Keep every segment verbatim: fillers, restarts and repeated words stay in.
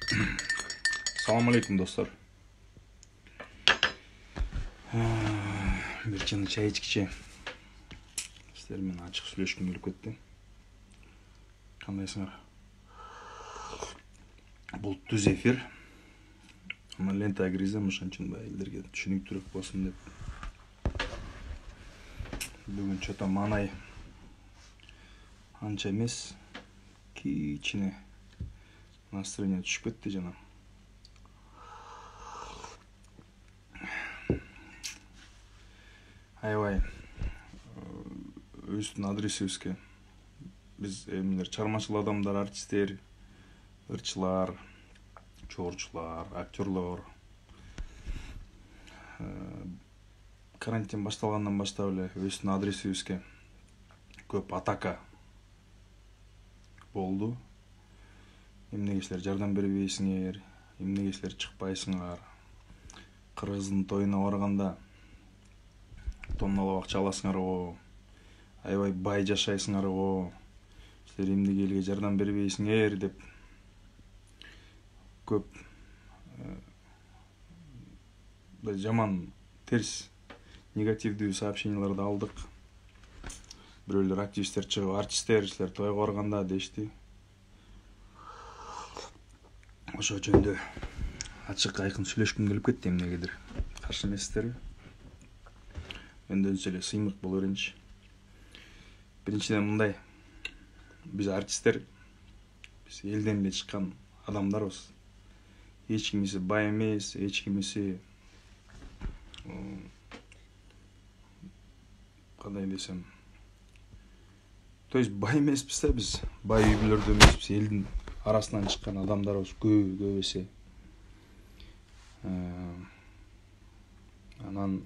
Assalamu alaikum dostlar. Bir çını çay içkiçe. Sizlerмен açık сөйлешкім келіп кетті. Қандайсыңар? Бұл түз эфир. Ана лента кіргізем, ошончун элдерге түшүнүктүүрөөк болсун деп. Бүгүн чото манай анча эмес, кичине настроение түшүп кетти жана. Аябай өзүнүн адресибизге биз эмнелер чыгармачыл адамдар, артисттер, ырчылар, чоорчулар, актерлор карантин башталгандан баштап эле өзүнүн адресибизге көп атака болду. Эмнеге силер жардам бербейсиңер, эмнеге силер чыкпайсыңар, кыргыздын тоюна барганда тонналап акча аласыңарбы, аябай бай жашайсыңарбы, силер эмнеге элге жардам бербейсиңер деп көп жаман терс негативдүү сообщенияларды алдык. Бирөөлөр активисттер чыгып, артисттер силер тойго барганда дешти. Ошо жөнүндө ачык айкын сүйлөшкүм келип кетти. Эмнегедир каршы эмессиздерби? Өндөнчө эле сыймык боло берейинчи. Биринчиден мындай, биз артисттер, биз элден эле чыккан адамдарбыз. Эч кимиси бай эмес, эч кимиси кандай десем, то есть бай эмеспиз да, биз бай үй бүлөлөрдө эмеспиз, элдин арасынан чыккан адамдарбыз көбү көбүсү. Анан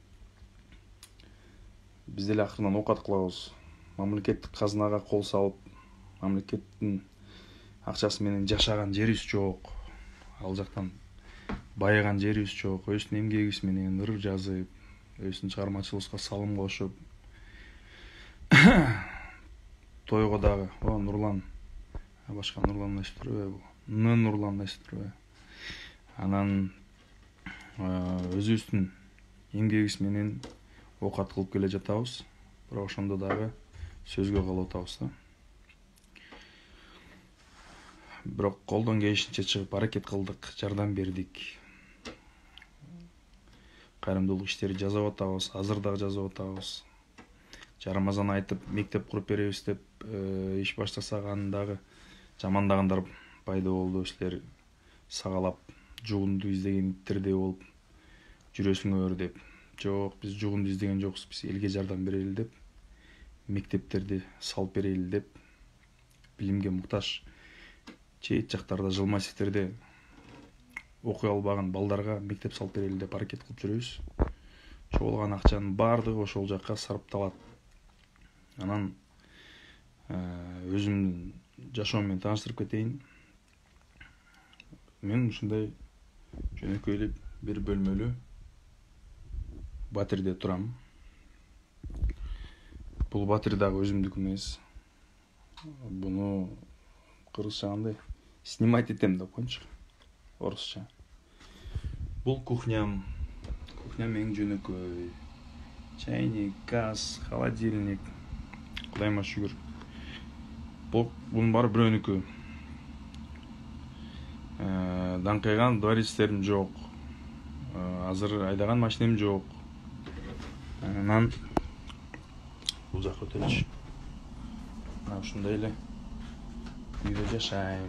биз деле акырынан оокат кылабыз. Мамлекеттик казынага кол салып, мамлекеттин акчасы менен жашаган жерибиз жок. Ал жактан байыган жерибиз жок. Өзүнүн эмгегибиз менен ыр жазып, өзүнүн чыгармачылыгыбызга салым кошуп, тойго дагы, о Нурлан, башка Нурлан эстирбей бул. Н Нурлан эстирбей. Анан өзүбүздүн эмгегибиз менен оокат кылып келе жатабыз. Бирок ошондо дагы сөзгө калып атабыз да. Бирок колдон келишинче чыгып аракет кылдык, жардам бердик. Кайрымдуулук иштери жасап атабыз, азыр дагы жасап атабыз. Жарамазан айтып, мектеп куруп беребиз деп иш баштасак, аны дагы жамандагандар пайда болду. Силер сагалап жугунду издеген иттердей болуп жүрөсүңөр деп. Жок, биз жугунду издеген жокпуз, биз элге жардам берели деп, мектептерди салып берели деп, билимге муктаж чет жактарда жыл массивтерде окуй албаган балдарга мектеп салып берели деп аракет кылып жүрөбүз. Чогулган акчанын баардыгы ошол жакка сарпталат. Анан өзүмдүн жашоом менен тааныштырып кетейин. Мен ушундай жөнөкөй эле бир бөлмөлүү батирде турам. Бул батир дагы өзүмдүкү эмес. Буну кыргызча кандай снимать этем деп коеюнчу, орусча. Бул кухням. Кухням эң жөнөкөй. Чайник, газ, холодильник. Кудайыма шүгүр. Бул бунун баары бирөөнүкү. Даңкайган дворецтерим жок. Азыр айдаган машинем жок. Анан бул жакка өтөлүчү. Мына ушундай эле үйдө жашайм.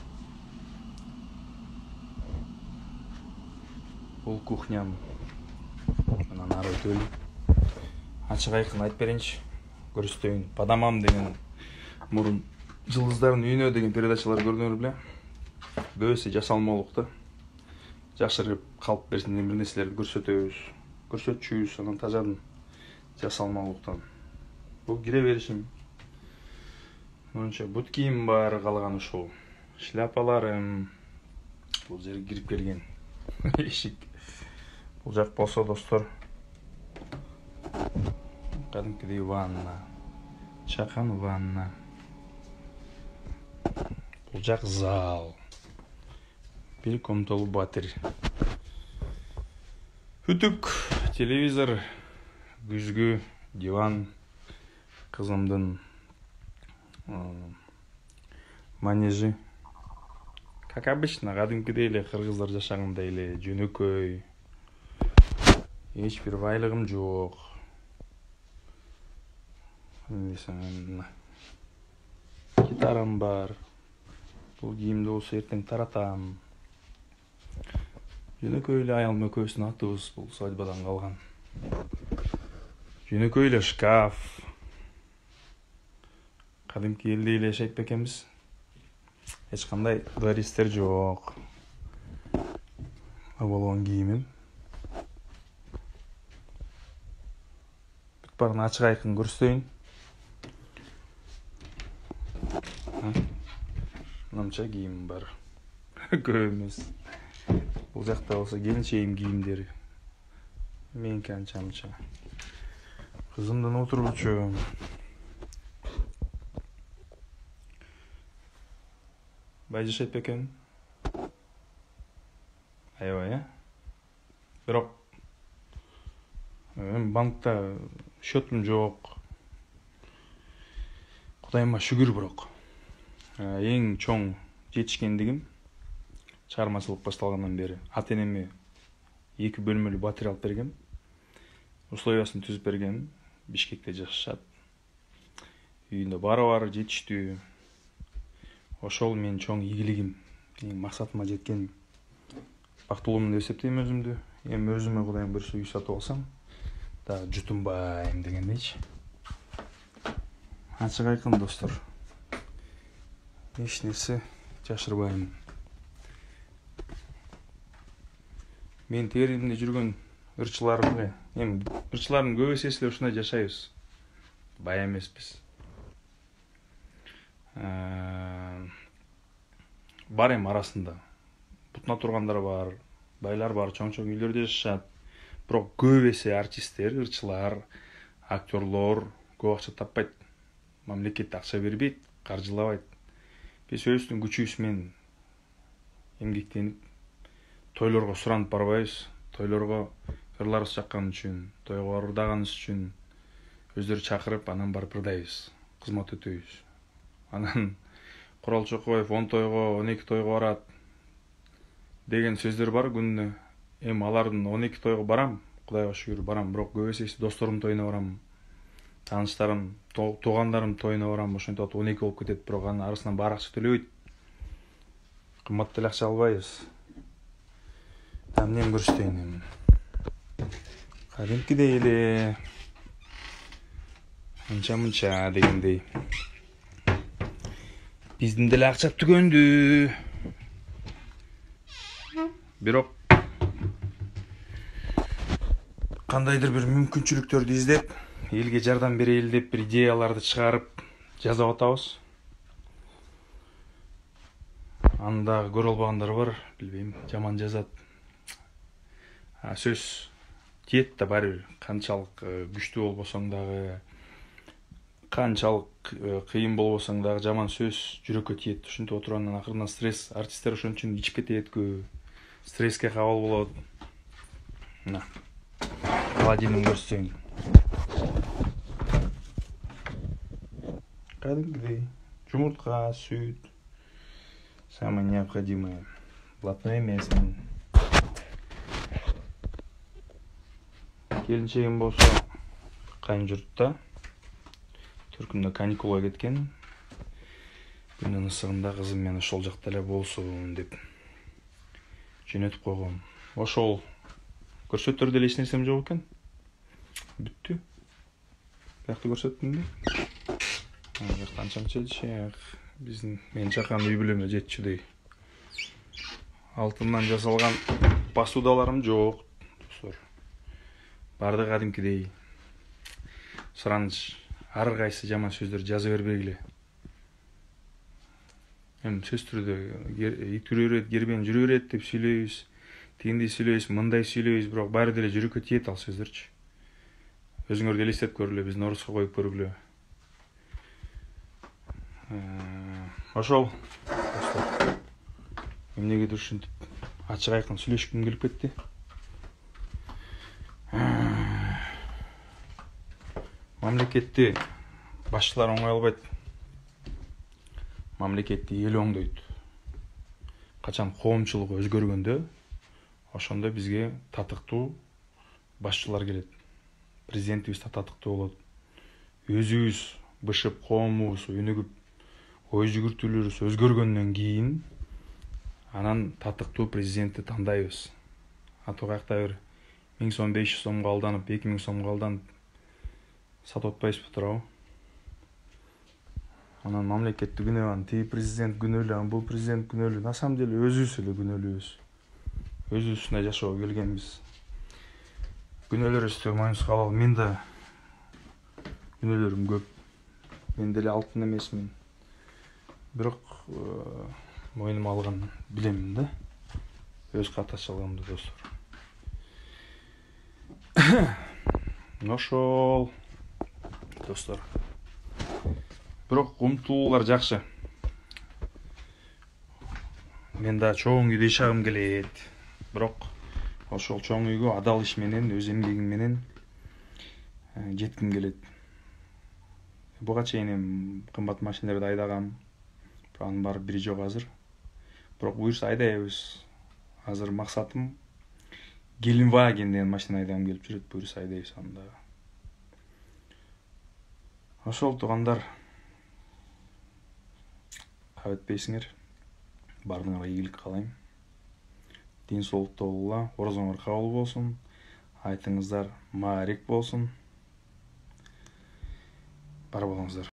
Бул кухням. Анан ары өтөлү. Ачык айкын айтып берейинчи. Көрсөтөйүн. Падамам деген мурун Жылдыздардын үйүнө деген передачалар көрдүңөр беле? Көбүсү жасалмалык да. Жашырып калып берсин бир нерселерди көрсөтөбүз. Көрсөтчүбүз, анан тажадын жасалмалыктан. Бул кире беришим. Монча бут кийим бар, калган ушул. Шляпаларым. Бул жерге кирип келген эшик. Бул жак болсо достор, кадимкидей ванна. Чакан ванна. Бул жак зал. Bir комнаталы батырь. Үтүк, телевизор, күзгү, диван, кызымдын манежи. Как обычно, кадимкидей эле кыргыздар жашагандай эле жөнөкөй. Эч бир байлыгым жок. Гитарам бар. Бул кийимди болсо эртең таратам. Жөнөкөй эле аялым экөөбүздүн атыбыз бул свадьбадан калган. Жөнөкөй эле шкаф. Кадимки элде эле жашайт бекенбиз. Эч кандай двористер жок. Абалган кийимим. Бүт барын ачык айкын көрсөтөйүн. Мынча кийим бар. Көп эмес. Бул жакта болсо келинчегим кийимдери. Меники анча-мынча. Кызымдын отургучу. Бай жашайт бекен. Аябай, э? Бирок эми банкта счетум жок. Кудайыма шүгүр бирок. Эң чоң жетишкендигим чыгармачылык башталгандан бери ата энеме эки бөлмөлүү батырь алып бергем. Условиясын түзүп бергем. Бишкекте жашашат. Үйүндө бары бар, жетиштүү. Ошол менин чоң ийгилигим, эң максатыма жеткен. Бактылуумун деп эсептейм өзүмдү. Эми өзүмө Кудайым буйруса үй сатып алсам, дагы жутунбайм дегендейчи. Ачык айкын достор. Эч нерсе жашырбайм. Мен тегерегинде жүргөн ырчыларым, эми ырчылардын көбүсү эле ушундай жашайбыз. Бай эмеспиз. Бар эми арасында. Бутуна тургандар бар, байлар бар, чоң-чоң үйлөрдө жашашат. Бирок көп эсе артисттер, ырчылар, актерлор көп акча таппайт. Мамлекет акча бербейт, каржылабайт. Биз өзүбүздүн күчүбүз менен эмгектенип, тойлорго суранып барбайбыз. Тойлорго ырларыбыз чаккан үчүн, тойго ырдаганыбыз үчүн өздөрү чакырып, анан барып ырдайбыз, кызмат өтөйбүз. Анан Курал Чокоев он тойго, он эки тойго барат деген сөздөр бар күнүнө. Эми алардын он эки тойго барам, Кудайга шүгүр барам, бирок көбүсү досторумдун тоюна барам. Тааныштарым, туугандарым тоюна барам, ошентип он эки болуп кетет, бирок анын арасынан баары акча төлөбөйт. Кымбат деле акча албайбыз. Эмнени көрсөтөйүн эми. Кадимкидей эле анча-мынча дегендей. Биздин деле акча түгөндү. Бирок кандайдыр бир мүмкүнчүлүктөрдү издеп, элге жардам берели деп бир идеяларды чыгарып жазып атабыз. Аны дагы көрө албагандар бар, билбейм, жаман жазат. А сөз тиет да баары бир, канчалык күчтүү болбосоң дагы, канчалык кыйын болбосоң дагы жаман сөз жүрөккө тиет. Ушинтип отургандан акырынан стресс, артисттер ошон үчүн ичип кетет көбү. Стресске кабыл болот. Мына. Холодильник көрсөтөйүн. Кадимгидей жумуртка, сүт. Самое необходимое. Блатной эмес мен. Келинчегим болсо кайын журтта. Түркүндө каникулга кеткен. Күнүн ысыгында кызым менен ошол жакта эле болсун деп жөнөтүп койгом. Ошол көрсөтөрдө эле эч нерсем жок экен. Бүттү. Бакты көрсөттүм да. Ага, канчанча жешек. Биздин мен чакан үй бүлөмө жетчүдөй. Алтындан жасалган посудаларым жок, достор. Барды кадимкидей. Сураныч, ар кайсы жаман сөздөр жаза бербегиле. Эми сөз түрдө итүрө берет, кербен жүрө берет деп сүйлөйбүз. Тигиндей сүйлөйбүз, мындай сүйлөйбүз, бирок баары деле жүрөккө тиет ал сөздөрчү. Өзүңөр деле эстеп көргүлө, биздин оруско коюп көргүлө. Ошол. Эмнегедир ушинтип ачык айкын сүйлөшкүм келип кетти. Мамлекетти башчылар оңой албайт. Мамлекетти эл оңдойт. Качан коомчулук өзгөргөндө, ошондо бизге татыктуу башчылар келет. Президентибиз да татыктуу болот. Өзүбүз бышып, коомубуз өнүгүп, ой жүгүртүүлөрүбүз өзгөргөндөн кийин анан татыктуу президентти тандайбыз. Аты каякта бир миң сом, беш жүз сомго алданып, эки миң сомго алданып сатып атпайбызбы туурабы? Анан мамлекетти күнөөнү, тиги президент күнөөлүү, бул президент күнөөлүү. На самом деле өзүбүз эле күнөөлүүбүз. Өзүбүз ушундай жашоого келгенбиз. Күнөөлөрүбүздү мойнубузга алалы. Мен да күнөөлөрүм көп. Мен деле алтын эмесмин. Бирок мойнума алган билемин да. Өз катачылыгымды, достор. Ошол, достор. Бирок умтулуулар жакшы. Мен да чоң үйдө жашагым келет. Бирок ошол чоң үйгө адал иш менен, өз эмгегим менен жетким келет. Буга чейин эми кымбат машиналерди айдагам. Анын баары бири жок азыр. Бирок буюрса айдайбыз. Азыр максатым Гелендваген деген машина айдагым келип жүрөт. Буюрса айдайбыз аны дагы. Ошол туугандар, кабыл этпейсиңер. Баарыңарга ийгилик каалайм. Дин соолукта болула, орозоңор кабыл болсун. Айтыңыздар маарик болсун. Бар болуңуздар.